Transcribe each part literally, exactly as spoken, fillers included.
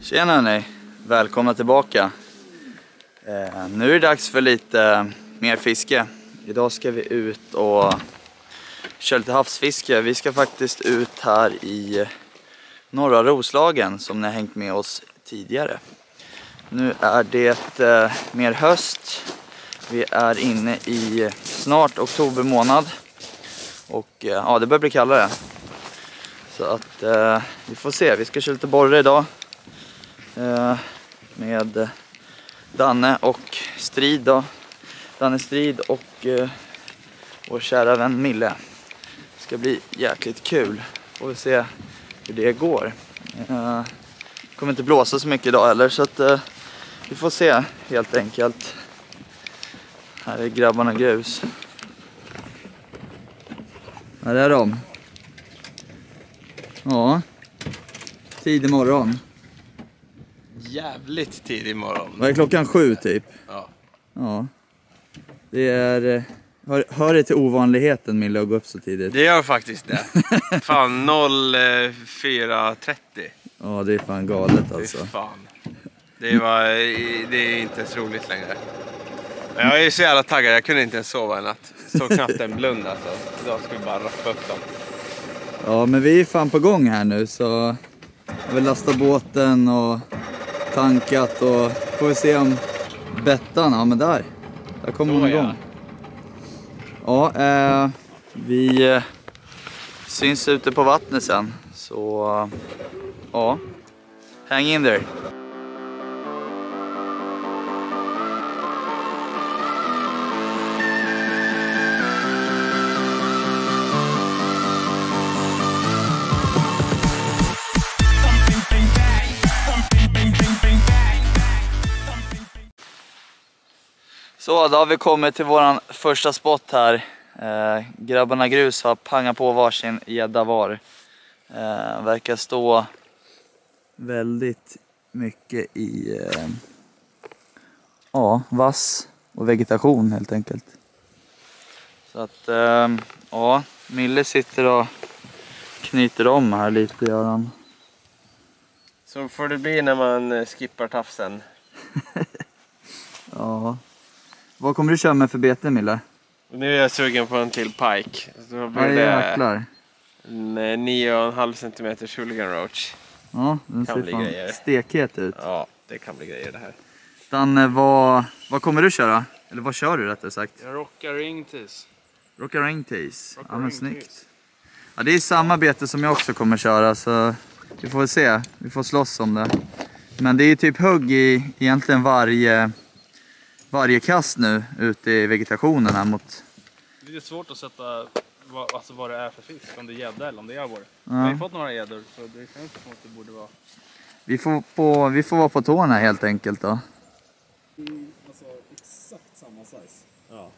Tjena hörni, välkomna tillbaka. eh, Nu är det dags för lite eh, mer fiske. Idag ska vi ut och köra lite havsfiske. Vi ska faktiskt ut här i norra Roslagen som ni har hängt med oss tidigare. Nu är det eh, mer höst. Vi är inne i snart oktober månad. Och eh, ja, det börjar bli kallare. Så att eh, vi får se, vi ska köra lite borre idag. Med Danne och Strid då. Danne Strid och uh, vår kära vän Mille. Det ska bli jäkligt kul. Får vi se hur det går. uh, Kommer inte blåsa så mycket idag heller, så att uh, vi får se helt enkelt. Här är grabbarna grus. Här är de. Ja, tidig morgon. Jävligt tidig morgon. Vad är klockan sju typ? Ja. Ja. Det är... Hör, hör det till ovanligheten Mille att gå upp så tidigt? Det gör faktiskt det. Fan noll fyra trettio. Ja, det är fan galet alltså. Det är fan. Det, var, det är inte så roligt längre. Men jag är så jävla taggad, jag kunde inte ens sova en natt. Så knappt en blund alltså. Idag ska vi bara rappa upp dem. Ja, men vi är fan på gång här nu, så jag vill lasta båten och tankat och får vi se om Bettan, ja men där, där kommer hon igång. Ja, eh, vi eh, syns ute på vattnet sen, så eh, ja, hang in there. Så då har vi kommit till våran första spot här. Eh, grabbarna grus har pangat på varsin gädda var. Eh, verkar stå väldigt mycket i eh, ja, vass och vegetation helt enkelt. Så att eh, ja, Mille sitter och knyter om här lite, gör han. Så får det bli när man skippar tafsen. Ja. Vad kommer du köra med för bete, Mille? Nu är jag sugen på en till pike. Så blir ja, det jäklar. En nio komma fem centimeter hooligan roach. Ja, den kan ser bli fan grejer. Stekhet ut. Ja, det kan bli grejer det här. Danne, vad, vad kommer du köra? Eller vad kör du rättare sagt? Jag rockar ringtis. Rockar ringtis. Ja, men snyggt. Ja, det är samma bete som jag också kommer köra, så vi får väl se. Vi får slåss om det. Men det är typ hugg i egentligen varje... varje kast nu ute i vegetationen här mot... Det är svårt att sätta vad, alltså vad det är för fisk, om det är gädda eller om det är abborre. Ja. Vi har ju fått några gäddor, så det känns som att det borde vara... Vi får, på, vi får vara på tårna helt enkelt då. Mm, alltså exakt samma size. Ja.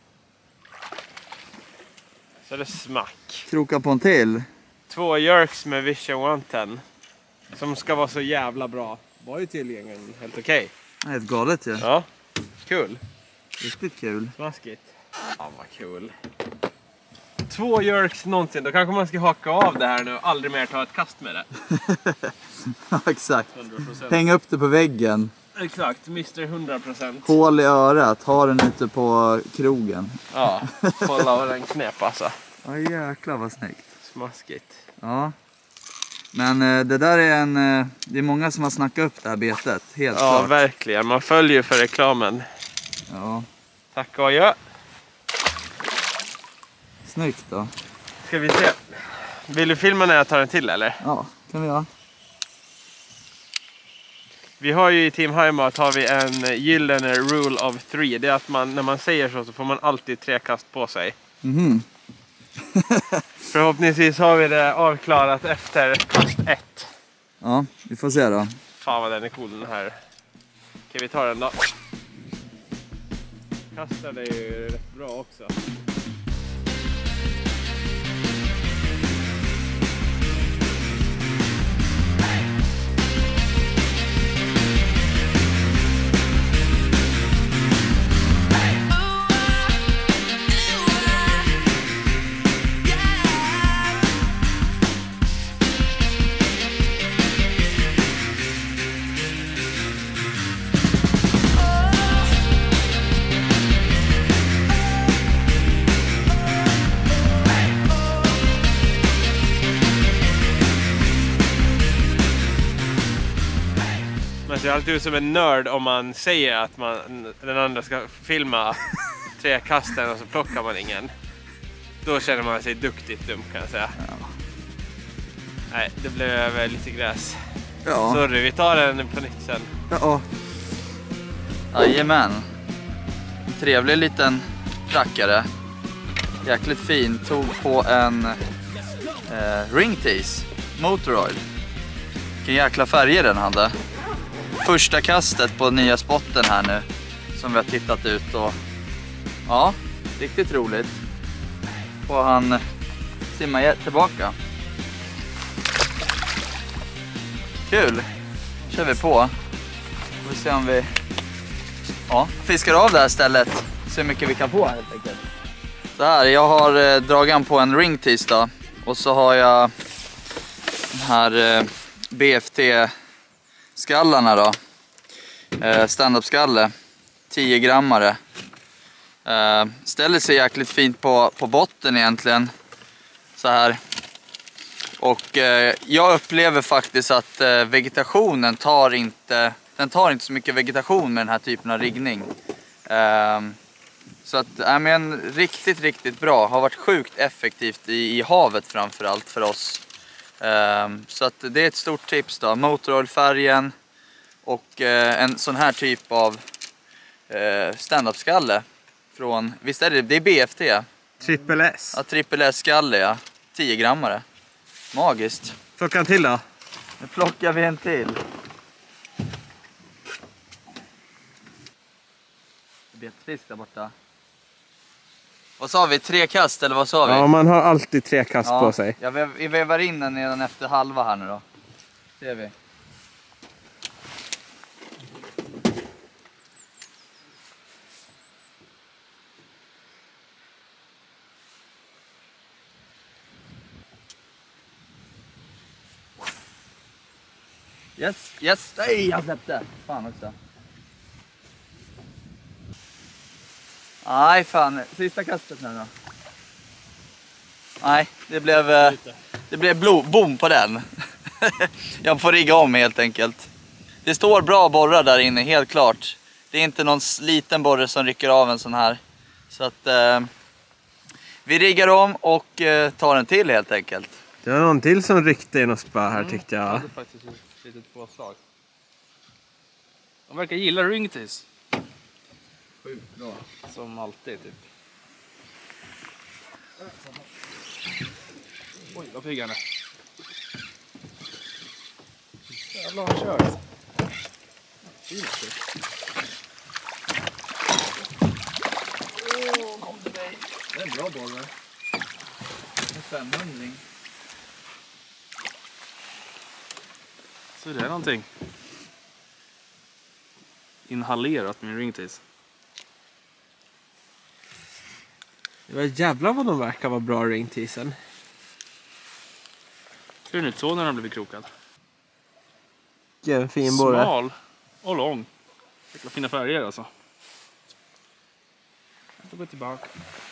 Så är det smack. Kroka på en till. Två jerks med Vision ett tio. Som ska vara så jävla bra. Var ju tillgängligen helt okej. Det är ett galet ju. Ja. Ja. Kul. Riktigt kul. Smaskigt. Ja, vad kul. Två jerks någonsin. Då kanske man ska haka av det här nu och aldrig mer ta ett kast med det. Ja, exakt. hundra procent. Häng upp det på väggen. Exakt, mister hundra procent. Hål i örat. Ha den ute på krogen. Ja, kolla vad den knep alltså. Ja, jäklar vad snyggt. Smaskigt. Ja. Men eh, det där är en... Eh, det är många som har snackat upp det här betet. Helt Ja, klart. verkligen. Man följer för reklamen. Ja. Tack och adjö. Snyggt då. Ska vi se. Vill du filma när jag tar en till eller? Ja, kan vi göra. Vi har ju i Team Heimat har vi en gyllene rule of three. Det är att man, när man säger så så får man alltid tre kast på sig. Mhm. Förhoppningsvis har vi det avklarat efter kast ett. Ja, vi får se då. Fan vad den är cool den här. Okej, vi tar den då. Kastade är ju rätt bra också. ser alltid ut som en nörd om man säger att man, den andra ska filma tre kasten och så plockar man ingen. Då känner man sig duktigt dum kan jag säga. Ja. Nej, det blev lite gräs. Ja. Sorry, vi tar den på nytt sen. Ja. Jajamän. En trevlig liten rackare. Jäkligt fin. Tog på en eh, ringtease. Motor Oil. Vilken jäkla färger den hade. Första kastet på nya spotten här nu. Som vi har tittat ut och... Ja, riktigt roligt. Får han simma tillbaka. Kul. Kör vi på. Får vi se om vi ja, fiskar av det här stället. Se hur mycket vi kan få helt enkelt. Så här, jag har eh, dragan på en ringtease då. Och så har jag den här eh, B F T-skallarna då. Eh, stand-up-skalle. tio grammare. Eh, ställer sig jäkligt fint på, på botten egentligen. Så här. Och eh, jag upplever faktiskt att eh, vegetationen tar inte, den tar inte så mycket vegetation med den här typen av riggning. Eh, så att, ja, men riktigt, riktigt bra. Har varit sjukt effektivt i, i havet framförallt för oss. Eh, så att det är ett stort tips då. Motor Oil-färgen och eh, en sån här typ av eh, stand-up-skalle. Från, visst är det, det är B F T? Triple S. Ja, triple S-skalle, ja. tio grammare. Magiskt. Plocka en till då. Nu plockar vi en till. Betfisk där borta. Vad sa vi? Tre kast eller vad sa vi? Ja, man har alltid tre kast ja, på sig. Jag vev, vi vevar in den redan efter halva här nu då. Ser vi. Yes, yes, nej jag släppte. Fan också. Nej fan, sista kastet nu då. Nej, det blev, det blev blod, bom på den. Jag får rigga om helt enkelt. Det står bra borrar där inne, helt klart. Det är inte någon liten borre som rycker av en sån här. Så att eh, vi riggar om och eh, tar en till helt enkelt. Det var någon till som ryckte i något spö här tyckte jag. Det är faktiskt ett litet påslag. De verkar gilla ringtease. Sjukt bra. Som alltid typ. Oj, vad pigg han är. Jävlar han kör. Åh, kom till dig. Det är en bra boll. En femhundring. Så det är någonting. Inhalerat med ringtease. Det var jävlar vad de verkar vara bra ringteasen. Ser den ut så när den blivit krokad? Vilken fin borre. Smal och lång. Vilka fina färger alltså. Jag får gå tillbaka.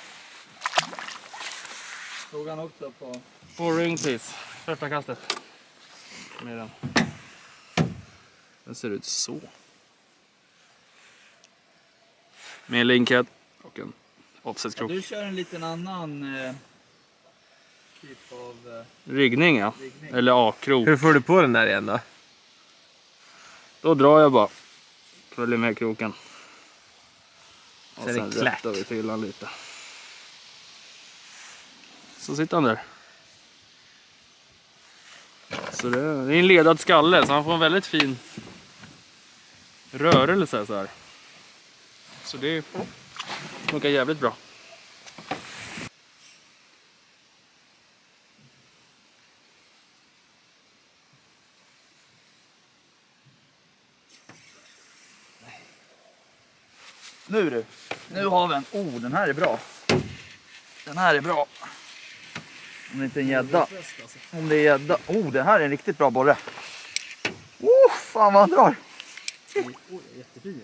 Tog han också på... På ringtease. Första kastet. Med den. Den ser ut så. Med linkhead och en offsetkrok. Ja, du kör en liten annan eh, typ av eh, Riggning ja. riggning. Eller A-krok. Hur får du på den där igen då? Då drar jag bara. Följer med kroken. Och Så är det sen klack. rättar vi till han lite. Så sitter han där. Så det är, det är en ledad skalle så han får en väldigt fin rörelse så här. Så det funkar jävligt bra. Nu du, nu har vi en. Oh, den här är bra. Den här är bra. Om det inte är en gädda. Om det är gädda. Oh, den här är en riktigt bra borre. Oh, fan vad han drar. Oj, jättefin.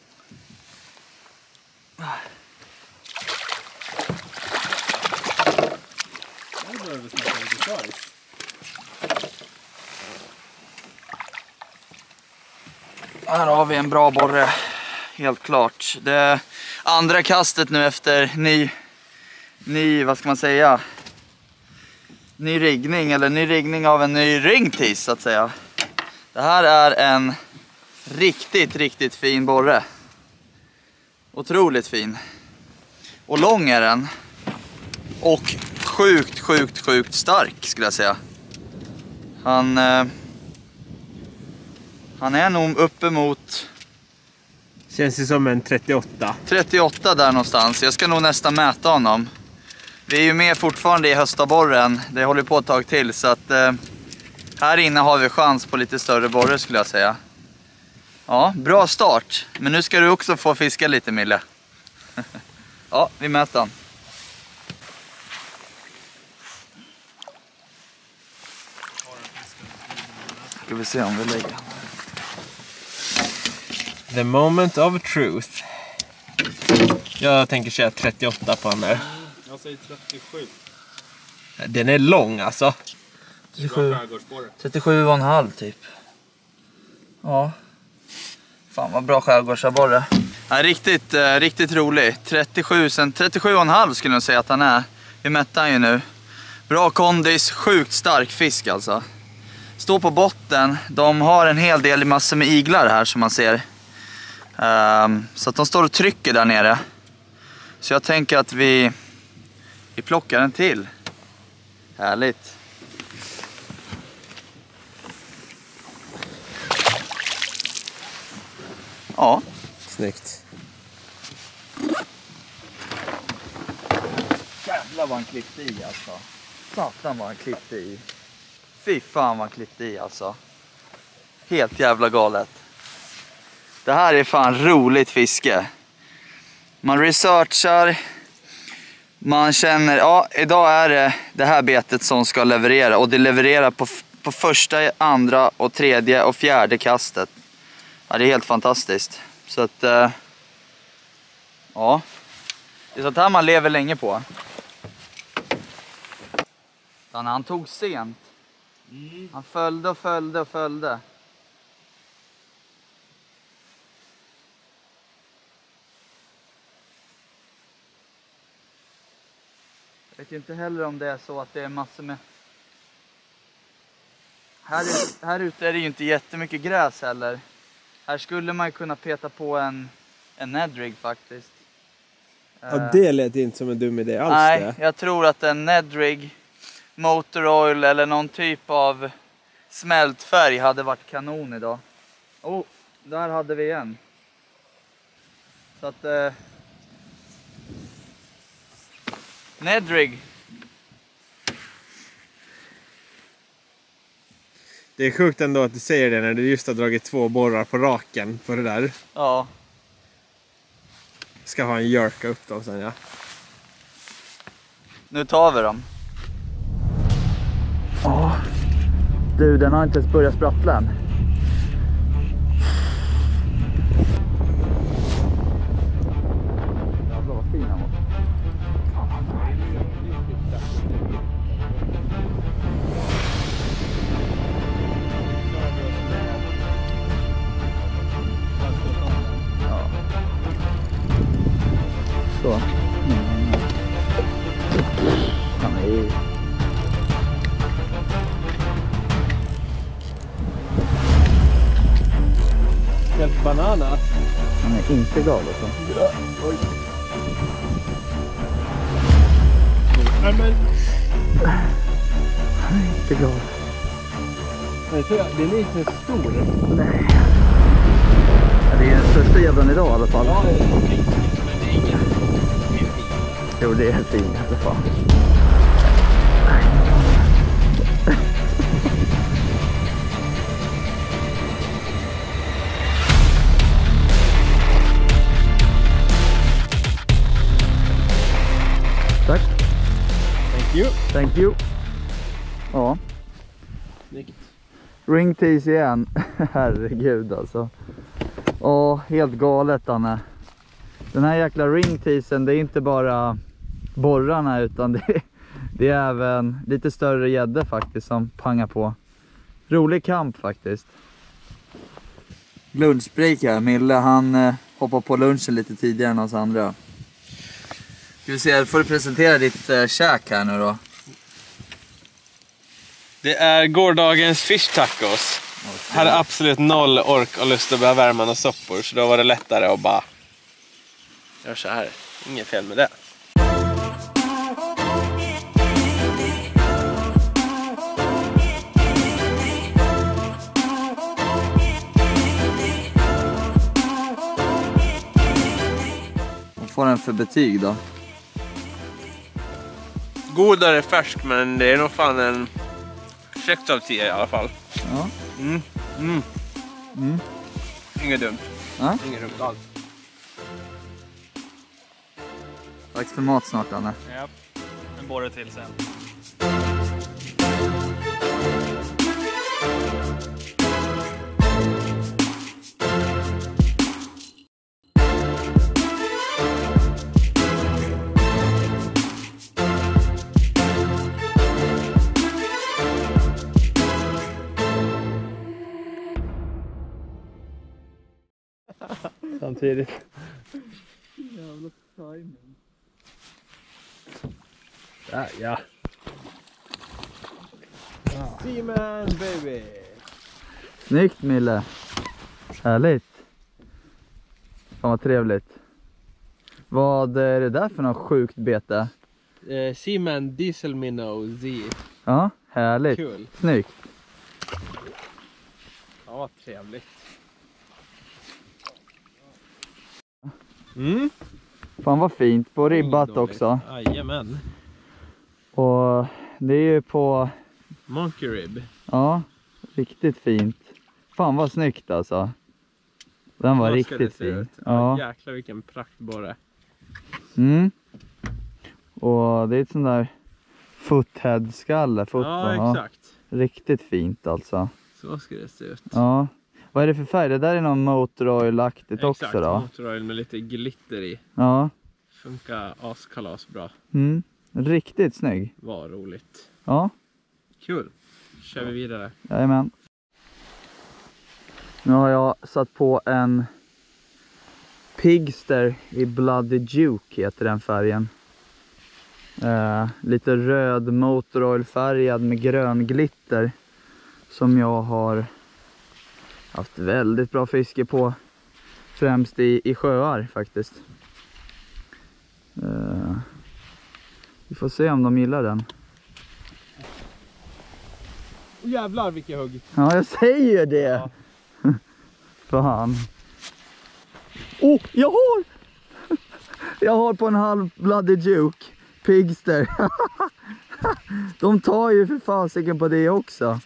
Nu börjar vi snacka lite size. Här har vi en bra borre. Helt klart. Det andra kastet nu efter ny, ny, vad ska man säga? Ny riggning, eller ny riggning av en ny ringtis så att säga. Det här är en riktigt, riktigt fin borre. Otroligt fin. Och lång är den. Och sjukt, sjukt, sjukt stark skulle jag säga. Han, eh, han är nog uppe mot... Känns det som en trettioåtta. trettioåtta där någonstans. Jag ska nog nästan mäta honom. Vi är ju med fortfarande i höstaborren. Det håller på ett tag till så att eh, här inne har vi chans på lite större borre skulle jag säga. Ja, bra start. Men nu ska du också få fiska lite, Mille. Ja, vi mäter han. Ska vi se om vi lägger. The moment of truth. Jag tänker köra trettioåtta på den där. Jag säger trettiosju. Den är lång alltså. trettiosju, trettiosju och en halv typ. Ja. Fan vad bra skärgårdsabborre. Ja, riktigt, eh, riktigt rolig. trettiosju, sen trettiosju och en halv skulle jag säga att han är. Vi mätte han ju nu. Bra kondis, sjukt stark fisk alltså. Står på botten. De har en hel del massor med iglar här som man ser. Um, så att de står och trycker där nere. Så jag tänker att vi, vi plockar en till. Härligt. Ja. Snyggt. Jävlar vad han klippte i alltså. Satan vad han klippte i. Fy fan vad han klippte i alltså. Helt jävla galet. Det här är fan roligt fiske. Man researchar. Man känner, ja idag är det det här betet som ska leverera. Och det levererar på, på första, andra och tredje och fjärde kastet. Ja, det är helt fantastiskt. Så att, eh, ja. Det är sånt här man lever länge på. Han, han tog sent. Mm. Han följde och följde och följde. Jag vet ju inte heller om det är så att det är massor med... Här, här ute är det ju inte jättemycket gräs heller. Här skulle man ju kunna peta på en, en nedrig faktiskt. Ja, det lät inte som en dum idé alls. Nej, det. jag tror att en nedrig, motor oil eller någon typ av smältfärg hade varit kanon idag. Oh, där hade vi en. Så att... Eh, nedrig. Det är sjukt ändå att du säger det när du just har dragit två borrar på raken på det där. Ja. Ska ha en jerka upp dem sen, ja. Nu tar vi dem. Ja. Du, den har inte ens börjat sprattla än. Jävlar vad fin han var. Så. Mm. Han är ju... Helt banana. Han är inte galen alltså. Ja, oj. Nej men... Han är inte galen. Den är inte stor. Nej. Ja, det är den största gäddan idag i alla fall. Ja, det är riktigt, men det är ingen. Jo, det är helt fint i alla fall. Tack. Thank you. Thank you. Ja. Snyggt. Ringtis igen. Herregud alltså. Åh, helt galet Anne. Den här jäkla ringtisen, det är inte bara borrarna utan det, det är även lite större gäddor faktiskt som pangar på. Rolig kamp faktiskt. Lunchbreak här. Mille han eh, hoppar på lunchen lite tidigare än oss andra. Ska vi se, får du presentera ditt eh, käk här nu då? Det är gårdagens fish tacos. Okay. Hade absolut noll ork och lust att börja värma några soppor. Så då var det lättare att bara göra så här. Inget fel med det. Vad får den för betyg då? Godare färsk, men det är nog fan en sex av tio i alla fall. Ja. Mm. Mm. Mm. Inget dumt. Ja. Inget dumt alls. Dags för mat snart, Anne. Ja, en borre till sen. Samtidigt. Jävla timing. Där, ja. Seaman baby. Snyggt, Mille. Härligt. Fan vad trevligt. Vad är det där för något sjukt bete? Uh, Seaman Diesel Minnow Z. Ja, härligt. Kul. Snyggt. Ja, vad trevligt. Mm. Fan vad fint. På ribbat också. Jajamän. Och det är ju på... Monkey rib. Ja, riktigt fint. Fan vad snyggt alltså. Den var riktigt fin. Ja, jäklar vilken praktborre. Mm. Och det är ett sånt där foothead-skalle. Foot Ja, exakt. Ja. Riktigt fint alltså. Så ska det se ut. Ja. Vad är det för färg? Det där är någon Motoroil-aktigt också då? Exakt, Motoroil med lite glitter i. Ja. Funkar askalas bra. Mm. Riktigt snygg. Vad roligt. Ja. Kul. Kör vi vidare. Jajamän. Nu har jag satt på en Pigster i Bloody Duke heter den färgen. Eh, lite röd Motoroil färgad med grön glitter. Som jag har haft väldigt bra fiske på. Främst i, i sjöar faktiskt. Eh, vi får se om de gillar den. Oh, jävlar vilka hugg. Ja, jag säger det. Ja. Fan. Oh, jag har! Jag har på en halv Bloody Duke Pigster. De tar ju för fasiken på det också.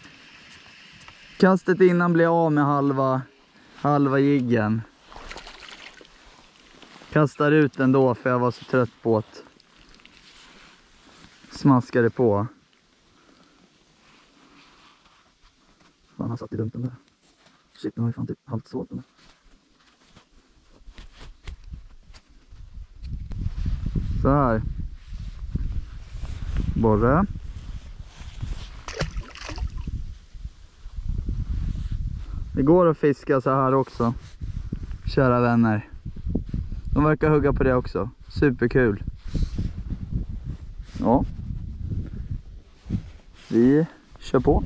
Kastet innan blev av med halva halva jiggen. Kastar ut den då för jag var så trött på att smaskade på. Fan, han satt i dumpen där. Shit, nu har jag fan typ halvt sålt den. Så här. Borre. Det går att fiska så här också. Kära vänner. De verkar hugga på det också. Superkul. Ja. Vi kör på.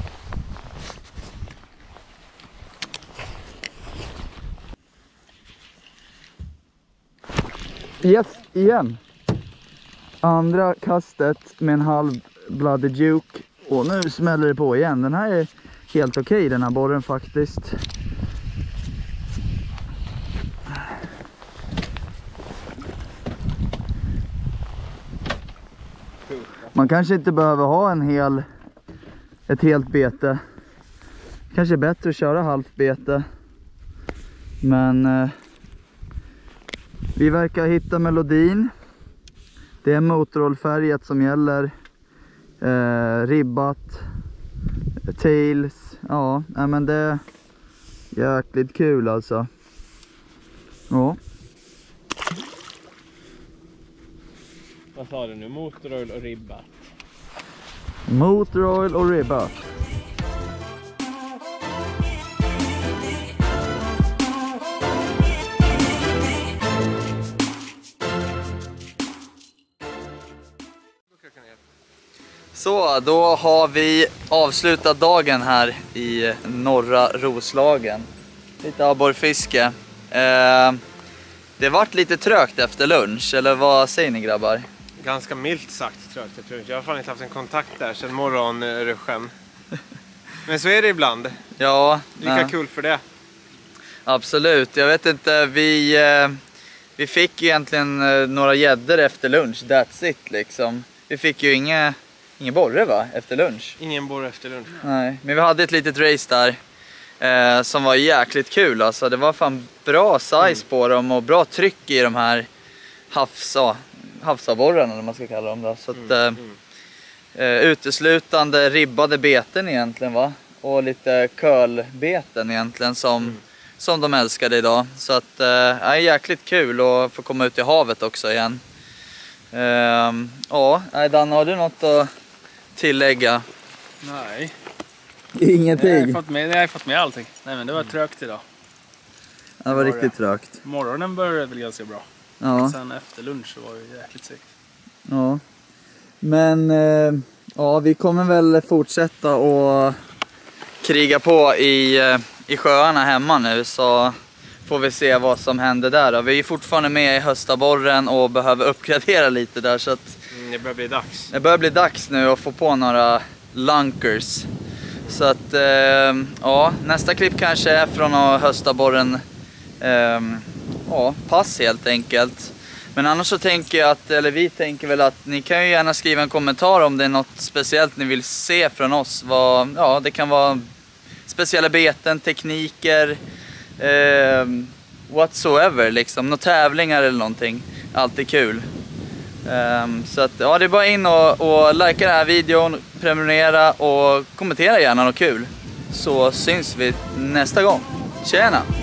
Yes, igen. Andra kastet med en halv Bloody Duke. Och nu smäller det på igen. Den här är helt okej, okay, den här borren faktiskt. Man kanske inte behöver ha en hel ett helt bete. Kanske är bättre att köra halvt bete. Men eh, vi verkar hitta melodin. Det är Motoroil-färget som gäller. Eh, ribbat. Tails. Ja, nej, men det är jäkligt kul alltså. Ja. Vad sa du nu? Motoroil och ribbat. Motoroil och ribbat. Så, då har vi avslutat dagen här i norra Roslagen. Lite abborrfiske. Eh, det vart lite trögt efter lunch, eller vad säger ni grabbar? Ganska milt sagt trögt efter lunch. Jag har fan inte haft en kontakt där sedan morgonruschen. Men så är det ibland. Ja. Lika nej. kul för det. Absolut, jag vet inte, vi, eh, vi fick ju egentligen eh, några gäddor efter lunch, that's it liksom. Vi fick ju inga, ingen borre va, efter lunch. Ingen borre efter lunch. Nej, men vi hade ett litet race där eh, som var jäkligt kul alltså. Det var fan bra size mm. på dem och bra tryck i de här havs, ja, havsabborrarna eller man ska kalla dem då. Så att, mm. Eh, mm. eh, uteslutande ribbade beten egentligen va, och lite curlbeten egentligen som mm. som de älskade idag. Så att det eh, är jäkligt kul att få komma ut i havet också igen. Ehm, ja, Dan, har du något att tillägga? Nej. Ingenting? Jag har fått med, jag har fått med allting. Nej men det var trögt idag. Det var, var riktigt trögt. Morgonen började väl ganska bra. Ja. Sen efter lunch så var det jäkligt segt. Ja. Men eh, ja, vi kommer väl fortsätta och kriga på i... Eh, i sjöarna hemma nu, så får vi se vad som händer där då. Vi är fortfarande med i höstaborren och behöver uppgradera lite där, så att mm, det börjar bli dags. Det börjar bli dags nu att få på några lunkers. Så att eh, ja, nästa klipp kanske är från höstaborren eh, ja, pass helt enkelt. Men annars så tänker jag att, eller vi tänker väl att ni kan ju gärna skriva en kommentar om det är något speciellt ni vill se från oss. Vad, ja, det kan vara speciella beten, tekniker, eh, whatsoever liksom, några tävlingar eller någonting. Alltid kul. Eh, så att ja, det är bara in och, och likea den här videon, prenumerera och kommentera gärna något kul. Så syns vi nästa gång. Tjena!